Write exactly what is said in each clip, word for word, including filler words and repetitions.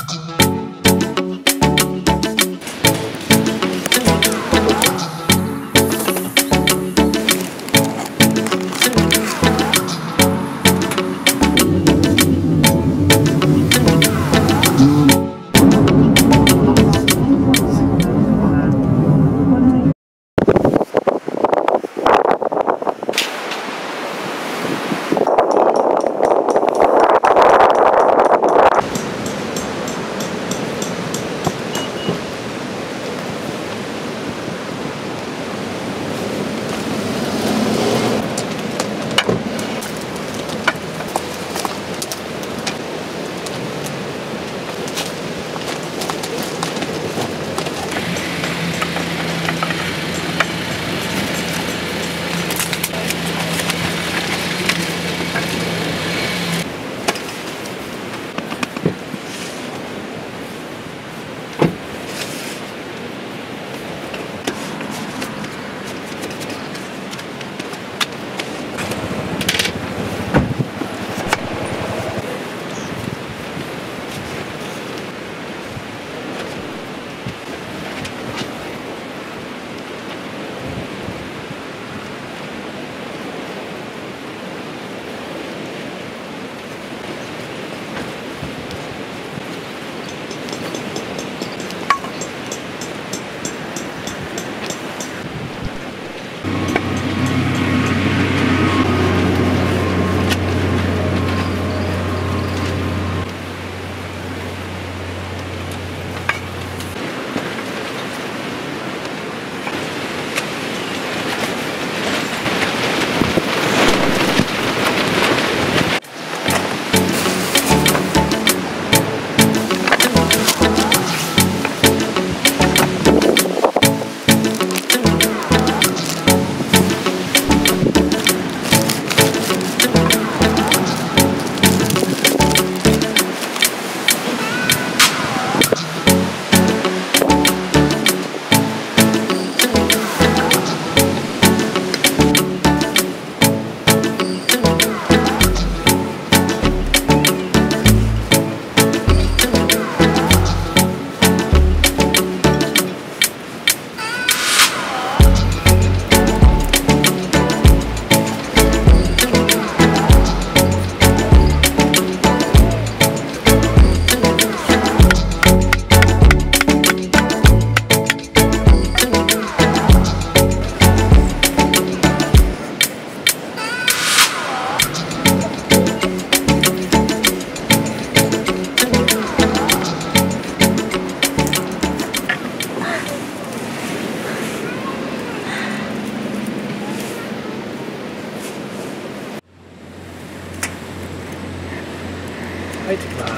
はい、つきます。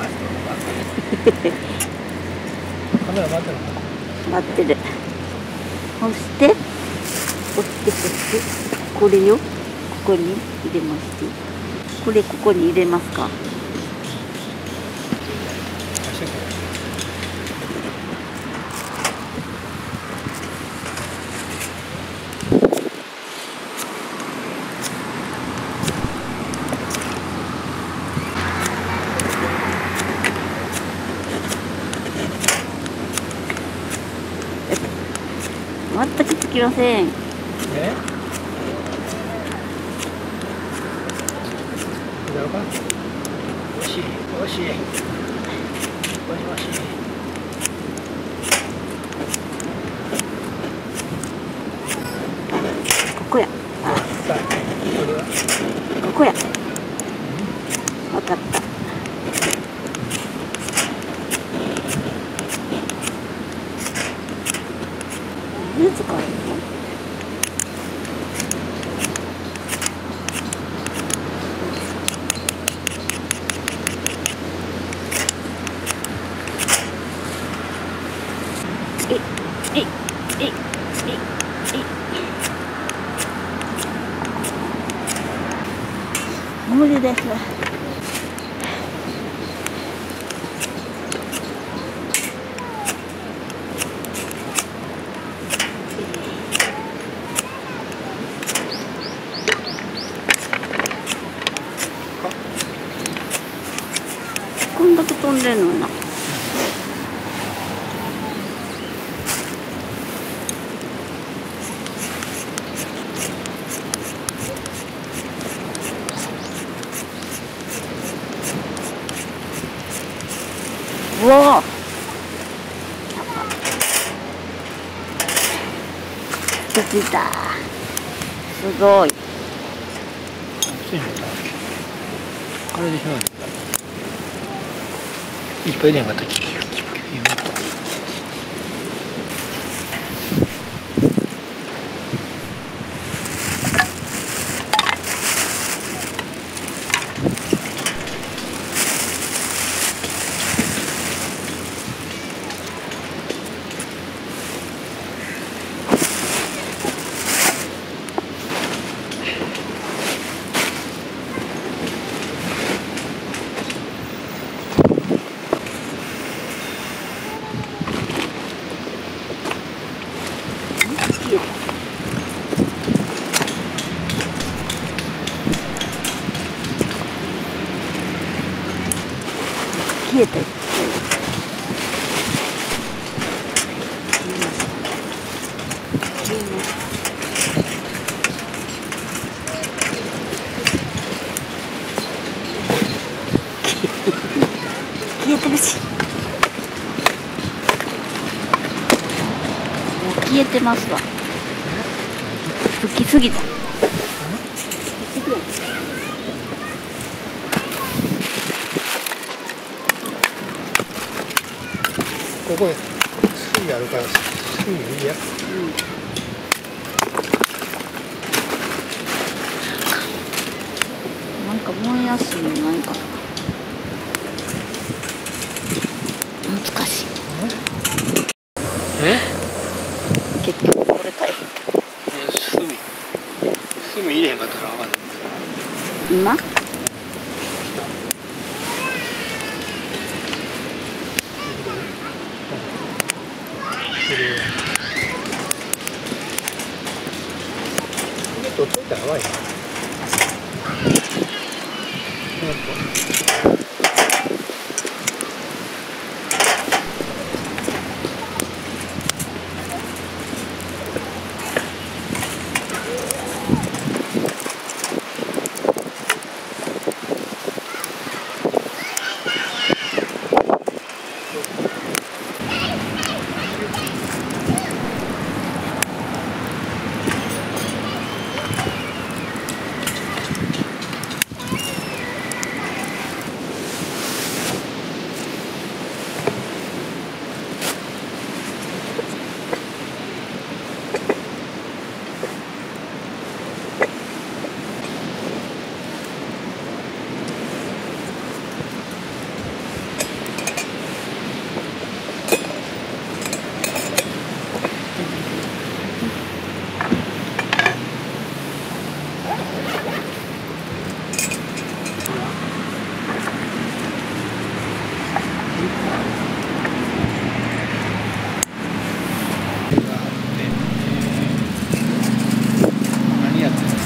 カメラ待ってるのかな。 待ってる。そして、そしてそしてこれをここに入れまして、これここに入れますか。全くつきません。 え？やろうか。惜しい、惜しい。惜しい、惜しい。 ここや。 あ、さあ、これは。 ここや。わかった。何使うの？え、え、え、え、え、無理です。こんだけ飛んでんのな。 うわーついた。すごい。 ついのかあれでしょうね。いっぱいでんかったっけ。 消えたよ。消えてるし。もう消えてますわ。吹きすぎた。 ここへ水あるから水いいや。 うん。なんか燃えやすいのないかな。難しい。 え？ 結局これかい。 炭炭入れへんかったらあかんね。 今？ 取っといたら甘いな。何やってんの？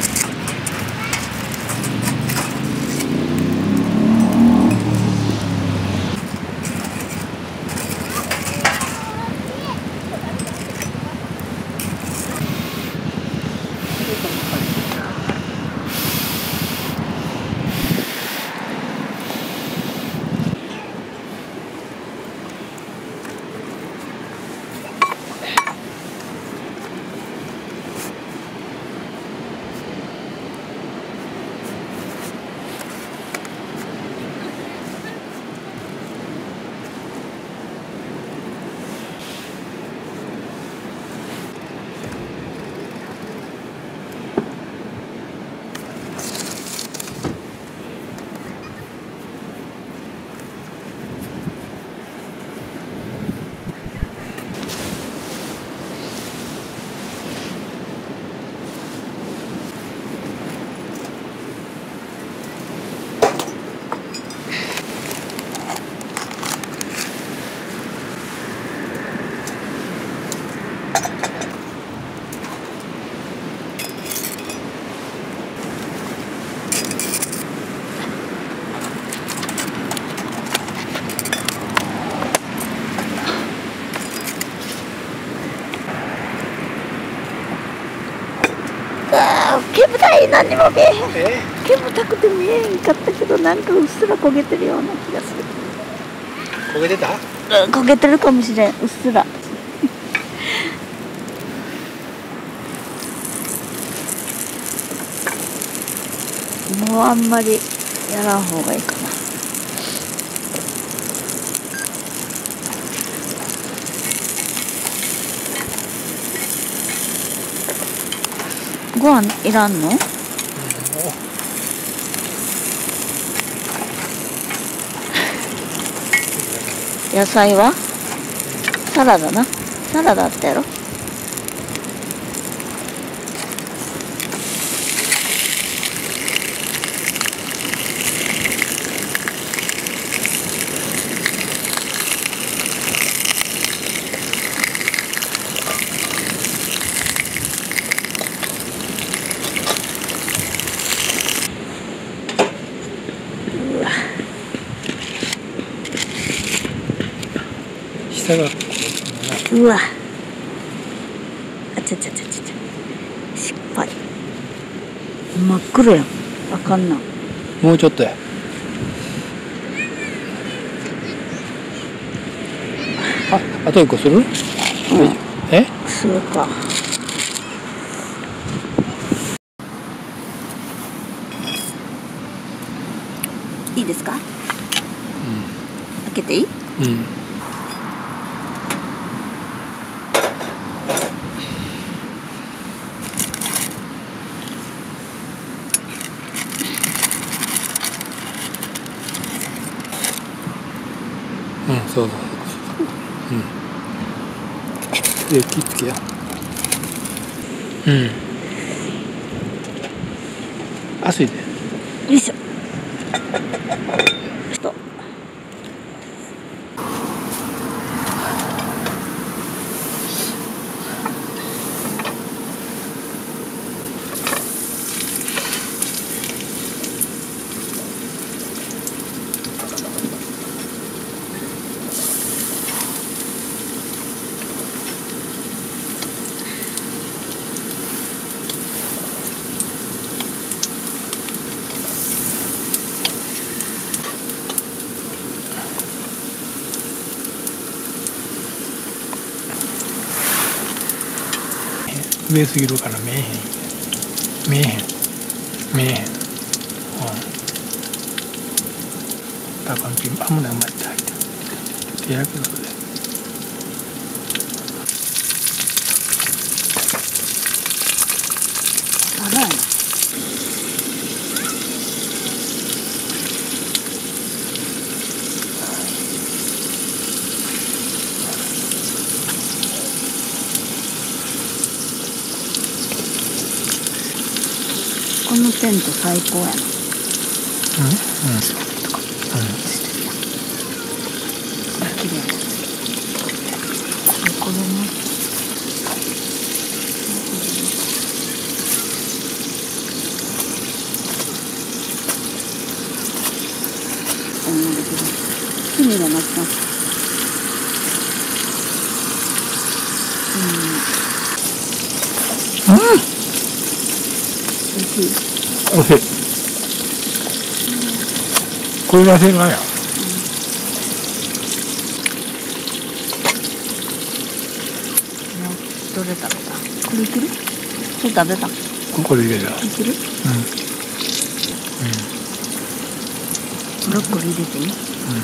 煙たい。何にも見えへん。 え？ 煙たくて見えへんかったけど、なんかうっすら焦げてるような気がする。 焦げてた？ 焦げてるかもしれん、うっすら。もうあんまりやらん方がいいかな。ご飯いらんの？野菜は？サラダな。サラダあったやろ。 下がうわ、あちゃちゃちゃちゃちゃ、失敗。真っ黒やん。あかんな。 もうちょっとや。あ、あと一個する？うん、え？ するか。いいですか？うん。開けていい？うん。 うん、そうそうそう。うん。で、切っつけや。うん。熱いで。 よいしょ。ちょっと。 上すぎるから見えへん。見えへん。見えへん。うん。だからピンあんまりあんまり入って手やけどで。 あらやな。このテント最高やな。うん、うん、 そうとか。うん。 綺麗な。これも。こんなできる。趣味がなくなった。うん。うん。美味しい。 おいしい。これが正解や。 どれ食べた？これいける？これ食べた？ これ入れた。 いける？うん。ブロッコリー入れていい？うん。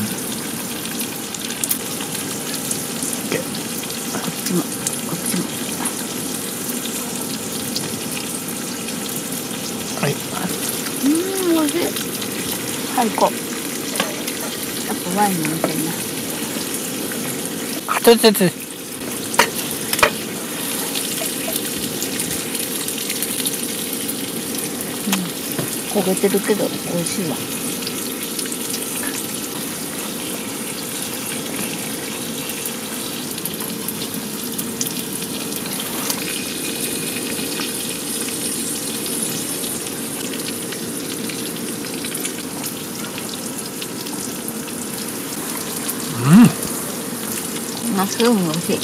こっちも、こっちも。 はい。 うん、美味しい。最高。やっぱワイン飲みたいな。 あ、ちょちょちょ。 焦げてるけど美味しいわ。 うん。 マッシュルーム美味しい。うん。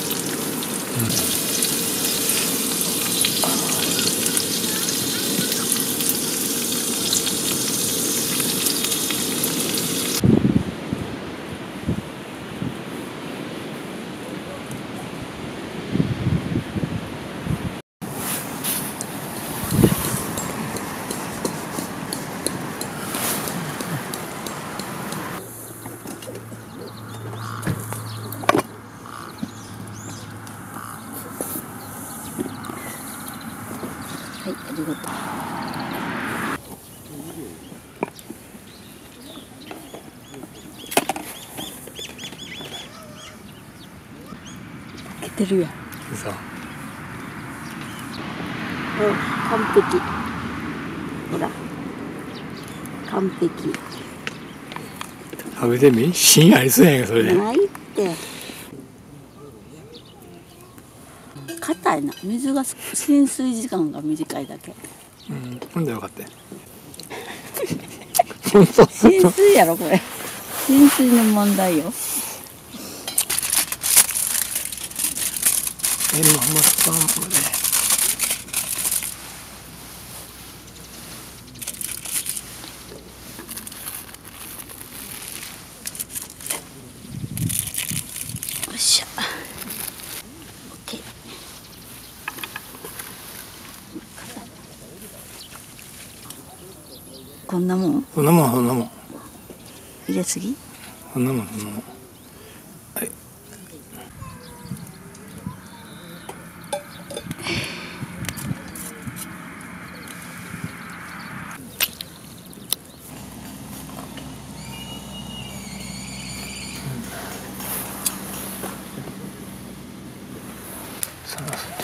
りがとう。開けてるやん。 そう。 完璧。ほら。完璧。 食べてみ？芯ありそうやんかそれで。 ないって。硬いな。水が浸水時間が短いだけ。 うん、ほんでよかったよ。 浸水やろこれ。浸水の問題よ。 え、まあまあスパンプで。 よっしゃ。オッケー。こんなもん？ そんなもんそんなもん。 入れすぎ？ そんなもんそんなもん。はい。さらすと。